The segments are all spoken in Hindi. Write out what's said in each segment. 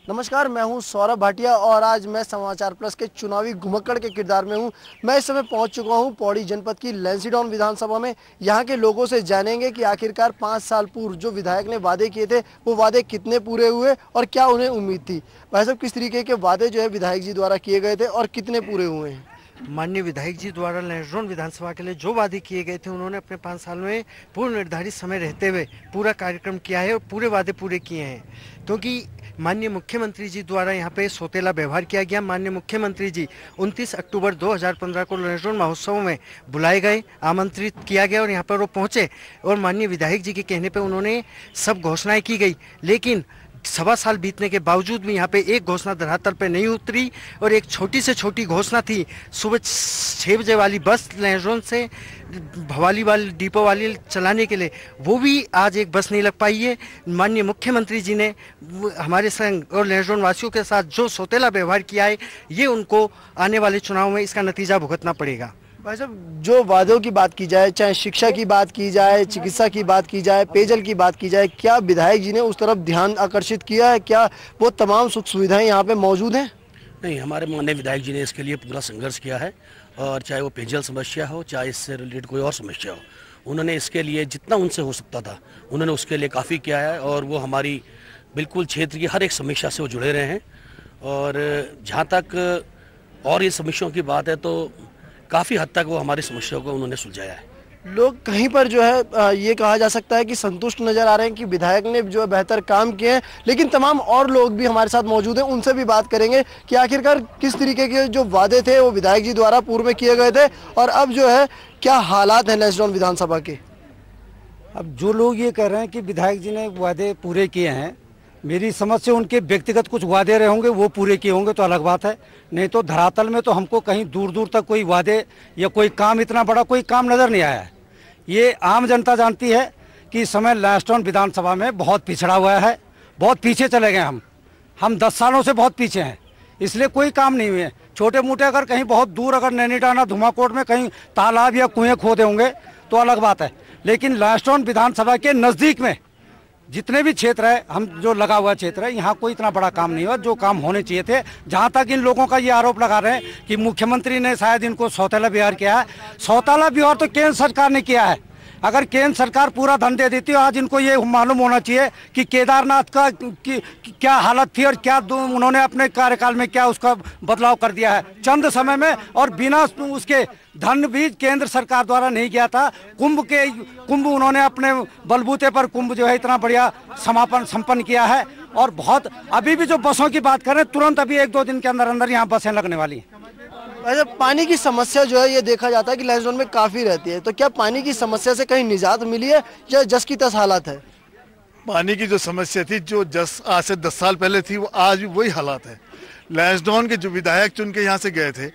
नमस्कार, मैं हूं सौरभ भाटिया और आज मैं समाचार प्लस के चुनावी घुमक्कड़ के किरदार में हूं। मैं इस समय पहुंच चुका हूं पौड़ी जनपद की लैंसडाउन विधानसभा में। यहां के लोगों से जानेंगे कि आखिरकार 5 साल पूर्व जो विधायक ने वादे किए थे वो वादे कितने पूरे हुए और क्या उन्हें उम्मीद थी। भाई साहब, किस तरीके के वादे जो है विधायक जी द्वारा किए गए थे और कितने पूरे हुए हैं? माननीय विधायक जी द्वारा लैंसडाउन विधानसभा के लिए जो वादे किए गए थे उन्होंने अपने 5 साल में पूर्व निर्धारित समय रहते हुए पूरा कार्यक्रम किया है और पूरे वादे पूरे किए हैं। क्योंकि माननीय मुख्यमंत्री जी द्वारा यहाँ पे सौतेला व्यवहार किया गया। माननीय मुख्यमंत्री जी 29 अक्टूबर 2015 को लैंसडाउन महोत्सव में बुलाए गए, आमंत्रित किया गया और यहाँ पर वो पहुँचे और माननीय विधायक जी के कहने पर उन्होंने सब घोषणाएँ की गई, लेकिन 1.25 साल बीतने के बावजूद भी यहाँ पे एक घोषणा धरातल पे नहीं उतरी। और एक छोटी से छोटी घोषणा थी, सुबह 6 बजे वाली बस लैंसडाउन से भवाली वाली डिपो वाली चलाने के लिए, वो भी आज एक बस नहीं लग पाई है। माननीय मुख्यमंत्री जी ने हमारे संग और लैंसडाउन वासियों के साथ जो सौतेला व्यवहार किया है, ये उनको आने वाले चुनाव में इसका नतीजा भुगतना पड़ेगा। भाई साहब, जो वादों की बात की जाए, चाहे शिक्षा की बात की जाए, चिकित्सा की बात की जाए, पेयजल की बात की जाए, क्या विधायक जी ने उस तरफ ध्यान आकर्षित किया है? क्या वो तमाम सुख सुविधाएं यहाँ पे मौजूद हैं? नहीं, हमारे माननीय विधायक जी ने इसके लिए पूरा संघर्ष किया है और चाहे वो पेयजल समस्या हो, चाहे इससे रिलेटेड कोई और समस्या हो, उन्होंने इसके लिए जितना उनसे हो सकता था उन्होंने उसके लिए काफ़ी किया है। और वो हमारी बिल्कुल क्षेत्र की हर एक समस्या से वो जुड़े रहे हैं। और जहाँ तक और ये समस्याओं की बात है तो काफ़ी हद तक वो हमारी समस्याओं को उन्होंने सुलझाया है। लोग कहीं पर जो है ये कहा जा सकता है कि संतुष्ट नजर आ रहे हैं कि विधायक ने जो है बेहतर काम किए हैं, लेकिन तमाम और लोग भी हमारे साथ मौजूद हैं, उनसे भी बात करेंगे कि आखिरकार किस तरीके के जो वादे थे वो विधायक जी द्वारा पूर्व में किए गए थे और अब जो है क्या हालात हैं लैंसडाउन विधानसभा के। अब जो लोग ये कह रहे हैं कि विधायक जी ने वादे पूरे किए हैं, मेरी समझ से उनके व्यक्तिगत कुछ वादे रहे होंगे, वो पूरे किए होंगे तो अलग बात है। नहीं तो धरातल में तो हमको कहीं दूर दूर तक कोई वादे या कोई काम, इतना बड़ा कोई काम नज़र नहीं आया है। ये आम जनता जानती है कि इस समय लैंसडाउन विधानसभा में बहुत पिछड़ा हुआ है, बहुत पीछे चले गए हम 10 सालों से बहुत पीछे हैं, इसलिए कोई काम नहीं हुए। छोटे मोटे अगर कहीं बहुत दूर अगर नैनीटाना धुमाकोट में कहीं तालाब या कुएँ खोदे होंगे तो अलग बात है, लेकिन लैंसडाउन विधानसभा के नज़दीक में जितने भी क्षेत्र है, हम जो लगा हुआ क्षेत्र है, यहाँ कोई इतना बड़ा काम नहीं हुआ जो काम होने चाहिए थे। जहाँ तक इन लोगों का ये आरोप लगा रहे हैं कि मुख्यमंत्री ने शायद इनको सौतेला व्यवहार किया है, सौतेला व्यवहार तो केंद्र सरकार ने किया है। अगर केंद्र सरकार पूरा धन दे देती है, आज इनको ये मालूम होना चाहिए कि केदारनाथ का क्या हालत थी और क्या उन्होंने अपने कार्यकाल में क्या उसका बदलाव कर दिया है चंद समय में, और बिना उसके धन भी केंद्र सरकार द्वारा नहीं किया था। कुंभ उन्होंने अपने बलबूते पर कुंभ जो है इतना बढ़िया समापन संपन्न किया है। और बहुत अभी भी जो बसों की बात करें, तुरंत अभी 1-2 दिन के अंदर अंदर यहाँ बसें लगने वाली हैं। अच्छा, पानी की समस्या जो है ये देखा जाता है कि लैंसडाउन में काफ़ी रहती है, तो क्या पानी की समस्या से कहीं निजात मिली है या जस की तस हालात है? पानी की जो समस्या थी, जो आज से 10 साल पहले थी, वो आज भी वही हालात है। लैंसडाउन के जो विधायक चुन के यहाँ से गए थे,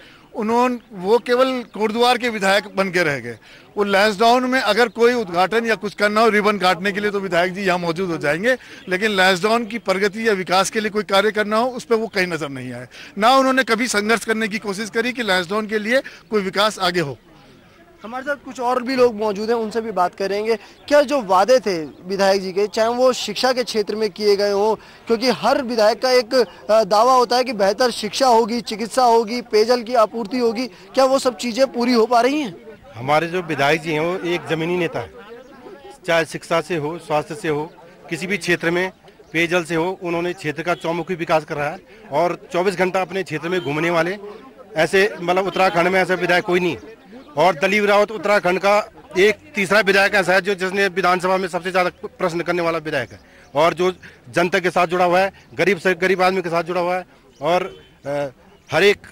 वो केवल कोटद्वार के विधायक बन के रह गए। वो लैंसडाउन में अगर कोई उद्घाटन या कुछ करना हो, रिबन काटने के लिए, तो विधायक जी यहाँ मौजूद हो जाएंगे, लेकिन लैंसडाउन की प्रगति या विकास के लिए कोई कार्य करना हो, उस पर वो कहीं नजर नहीं आए। ना उन्होंने कभी संघर्ष करने की कोशिश करी कि लैंसडाउन के लिए कोई विकास आगे हो। हमारे साथ कुछ और भी लोग मौजूद हैं, उनसे भी बात करेंगे। क्या जो वादे थे विधायक जी के, चाहे वो शिक्षा के क्षेत्र में किए गए हों, क्योंकि हर विधायक का एक दावा होता है कि बेहतर शिक्षा होगी, चिकित्सा होगी, पेयजल की आपूर्ति होगी, क्या वो सब चीज़ें पूरी हो पा रही हैं? हमारे जो विधायक जी हैं वो एक ज़मीनी नेता है, चाहे शिक्षा से हो, स्वास्थ्य से हो, किसी भी क्षेत्र में, पेयजल से हो, उन्होंने क्षेत्र का चौमुखी विकास कर रहा है। और 24 घंटा अपने क्षेत्र में घूमने वाले ऐसे, मतलब उत्तराखंड में ऐसा विधायक कोई नहीं। और दलीप रावत उत्तराखंड का एक तीसरा विधायक ऐसा है जो जिसने विधानसभा में सबसे ज़्यादा प्रश्न करने वाला विधायक है, और जो जनता के साथ जुड़ा हुआ है, गरीब से गरीब आदमी के साथ जुड़ा हुआ है, और हर एक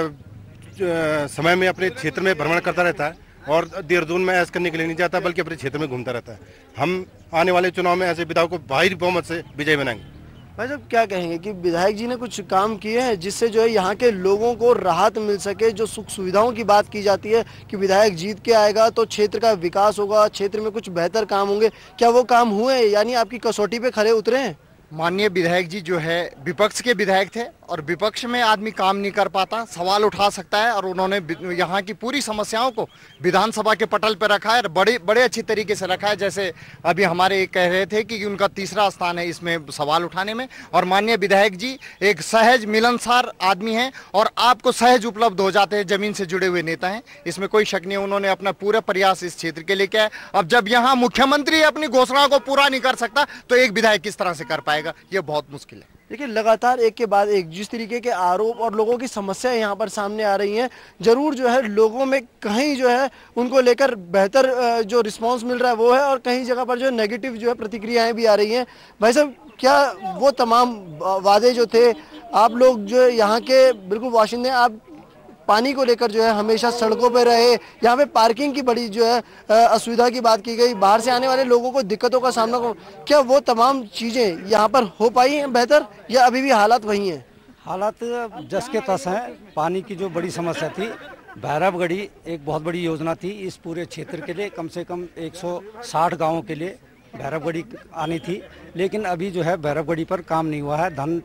समय में अपने क्षेत्र में भ्रमण करता रहता है और देहरादून में ऐसा करने के लिए नहीं जाता, बल्कि अपने क्षेत्र में घूमता रहता है। हम आने वाले चुनाव में ऐसे विधायक को भारी बहुमत से विजय बनाएंगे। भाई साहब, क्या कहेंगे कि विधायक जी ने कुछ काम किए हैं जिससे जो है यहाँ के लोगों को राहत मिल सके? जो सुख सुविधाओं की बात की जाती है कि विधायक जीत के आएगा तो क्षेत्र का विकास होगा, क्षेत्र में कुछ बेहतर काम होंगे, क्या वो काम हुए, यानी आपकी कसौटी पे खरे उतरे हैं? माननीय विधायक जी जो है विपक्ष के विधायक थे और विपक्ष में आदमी काम नहीं कर पाता, सवाल उठा सकता है, और उन्होंने यहाँ की पूरी समस्याओं को विधानसभा के पटल पर रखा है और बड़े अच्छी तरीके से रखा है। जैसे अभी हमारे कह रहे थे कि उनका तीसरा स्थान है इसमें सवाल उठाने में, और माननीय विधायक जी एक सहज मिलनसार आदमी हैं और आपको सहज उपलब्ध हो जाते हैं, जमीन से जुड़े हुए नेता हैं, इसमें कोई शक नहीं है। उन्होंने अपना पूरा प्रयास इस क्षेत्र के लिए किया है। अब जब यहाँ मुख्यमंत्री अपनी घोषणाओं को पूरा नहीं कर सकता तो एक विधायक किस तरह से कर पाएगा, ये बहुत मुश्किल है। देखिए, लगातार एक के बाद एक जिस तरीके के आरोप और लोगों की समस्याएं यहाँ पर सामने आ रही हैं, जरूर जो है लोगों में कहीं जो है उनको लेकर बेहतर जो रिस्पांस मिल रहा है वो है, और कहीं जगह पर जो नेगेटिव जो है प्रतिक्रियाएं भी आ रही हैं। भाई साहब, क्या वो तमाम वादे जो थे, आप लोग जो यहाँ के बिल्कुल वाशिंदे, आप पानी को लेकर जो है हमेशा सड़कों पर रहे, यहाँ पे पार्किंग की बड़ी जो है असुविधा की बात की गई, बाहर से आने वाले लोगों को दिक्कतों का सामना करो, क्या वो तमाम चीज़ें यहाँ पर हो पाई हैं बेहतर, या अभी भी हालात वही हैं? हालात जस के तस हैं। पानी की जो बड़ी समस्या थी, भैरवगढ़ी एक बहुत बड़ी योजना थी इस पूरे क्षेत्र के लिए, कम से कम 160 गाँवों के लिए भैरवगढ़ी आनी थी, लेकिन अभी जो है भैरवगढ़ी पर काम नहीं हुआ है। धन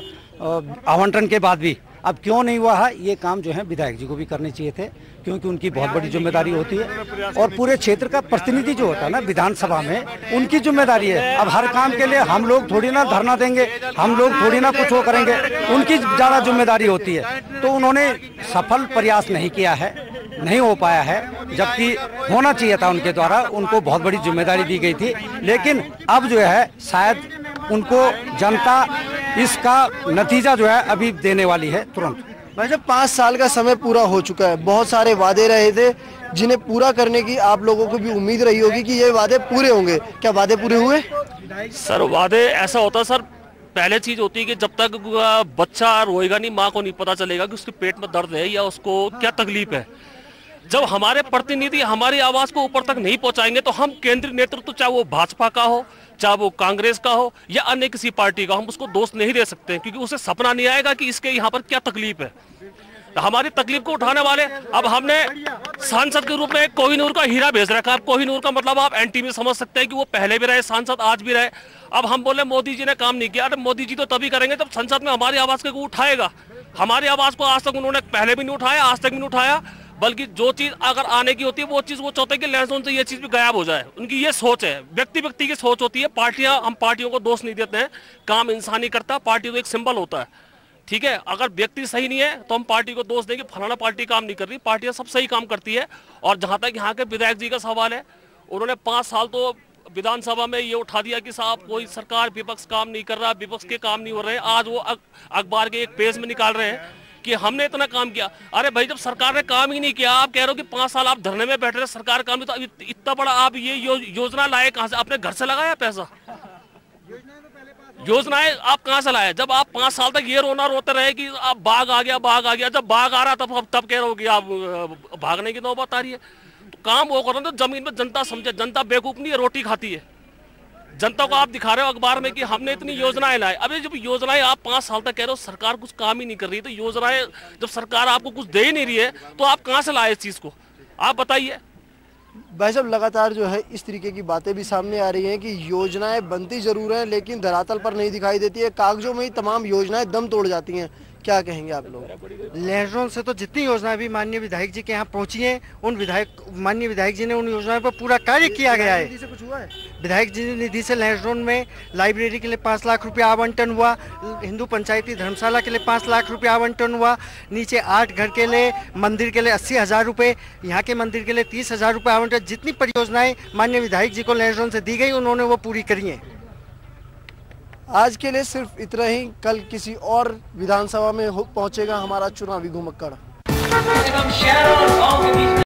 आवंटन के बाद भी अब क्यों नहीं हुआ है, ये काम जो है विधायक जी को भी करने चाहिए थे, क्योंकि उनकी बहुत बड़ी जिम्मेदारी होती है, और पूरे क्षेत्र का प्रतिनिधि जो होता है ना विधानसभा में, उनकी जिम्मेदारी है। अब हर काम के लिए हम लोग थोड़ी ना धरना देंगे, हम लोग थोड़ी ना कुछ वो करेंगे, उनकी ज़्यादा जिम्मेदारी होती है। तो उन्होंने सफल प्रयास नहीं किया है, नहीं हो पाया है, जबकि होना चाहिए था उनके द्वारा, उनको बहुत बड़ी जिम्मेदारी दी गई थी। लेकिन अब जो है शायद उनको जनता इसका नतीजा जो है अभी देने वाली है तुरंत। भाई साहब, 5 साल का समय पूरा हो चुका है, बहुत सारे वादे रहे थे जिन्हें पूरा करने की आप लोगों को भी उम्मीद रही होगी कि ये वादे पूरे होंगे, क्या वादे पूरे हुए? सर, वादे ऐसा होता है सर, पहले चीज होती है कि जब तक बच्चा रोएगा नहीं, माँ को नहीं पता चलेगा कि उसके पेट में दर्द है या उसको क्या तकलीफ है। जब हमारे प्रतिनिधि हमारी आवाज को ऊपर तक नहीं पहुंचाएंगे तो हम केंद्रीय नेतृत्व, चाहे वो भाजपा का हो, चाहे वो कांग्रेस का हो या अन्य किसी पार्टी का, हम उसको दोष नहीं दे सकते, क्योंकि उसे सपना नहीं आएगा कि इसके यहाँ पर क्या तकलीफ है। हमारी तकलीफ को उठाने वाले, अब हमने सांसद के रूप में कोहिनूर का हीरा भेज रखा है। कोहिनूर का मतलब आप एंटी में समझ सकते हैं कि वो पहले भी रहे सांसद, आज भी रहे। अब हम बोले मोदी जी ने काम नहीं किया, अरे मोदी जी तो तभी करेंगे जब संसद में हमारी आवाज को उठाएगा। हमारी आवाज को आज तक उन्होंने पहले भी नहीं उठाया, आज तक भी नहीं उठाया, बल्कि जो चीज अगर आने की होती है वो चीज वो चाहते हैं कि लैंसडाउन से ये चीज भी गायब हो जाए। उनकी ये सोच है, व्यक्ति की सोच होती है। हम पार्टियों को दोष नहीं देते हैं, काम इंसान ही करता है, पार्टी तो एक सिंबल होता है, ठीक है। अगर व्यक्ति सही नहीं है तो हम पार्टी को दोष देंगे, फलाना पार्टी काम नहीं कर रही, पार्टियां सब सही काम करती है। और जहां तक यहाँ के विधायक जी का सवाल है, उन्होंने 5 साल तो विधानसभा में ये उठा दिया कि साहब कोई सरकार, विपक्ष काम नहीं कर रहा, विपक्ष के काम नहीं हो रहे। आज वो अखबार के एक पेज में निकाल रहे हैं कि हमने इतना काम किया। अरे भाई, जब सरकार ने काम ही नहीं किया, आप कह रहे हो कि 5 साल आप धरने में बैठ रहे, सरकार काम नहीं, तो इतना बड़ा आप ये योजना लाए कहां से? अपने घर से लगाया पैसा? योजनाएं आप कहां से लाए? जब आप 5 साल तक ये रोना रोते रहे कि आप बाघ आ गया, बाघ आ गया, जब बाघ आ रहा तब कह रहे हो कि आप भागने की नौबत आ रही है। तो काम वो करो, तो जमीन में जनता समझे। जनता बेवकूफ नहीं है, रोटी खाती है। जनता को आप दिखा रहे हो अखबार में कि हमने इतनी योजनाएं लाई। अभी जब योजनाएं आप 5 साल तक कह रहे हो सरकार कुछ काम ही नहीं कर रही, तो योजनाएं जब सरकार आपको कुछ दे ही नहीं रही है तो आप कहां से लाए इस चीज को, आप बताइए। भाई साहब, लगातार जो है इस तरीके की बातें भी सामने आ रही हैं कि योजनाएं बनती जरूर हैं लेकिन धरातल पर नहीं दिखाई देती है, कागजों में ही तमाम योजनाएं दम तोड़ जाती हैं। क्या कहेंगे आप लोग? लैंसडाउन से तो जितनी योजनाएं भी माननीय विधायक जी के यहाँ पहुंची हैं, माननीय विधायक जी ने उन योजनाओं पर पूरा कार्य किया गया है। कुछ हुआ है? विधायक जी निधि से लैंसडाउन में लाइब्रेरी के लिए 5 लाख रुपया आवंटन हुआ, हिंदू पंचायती धर्मशाला के लिए 5 लाख रुपया आवंटन हुआ, नीचे 8 घर के लिए, मंदिर के लिए 80,000 रुपये, यहाँ के मंदिर के लिए 30,000 रुपये आवंटन। जितनी परियोजनाएं माननीय विधायक जी को लैंसडाउन से दी गई उन्होंने वो पूरी करी हैं। आज के लिए सिर्फ इतना ही, कल किसी और विधानसभा में पहुंचेगा हमारा चुनावी घुमक्कड़।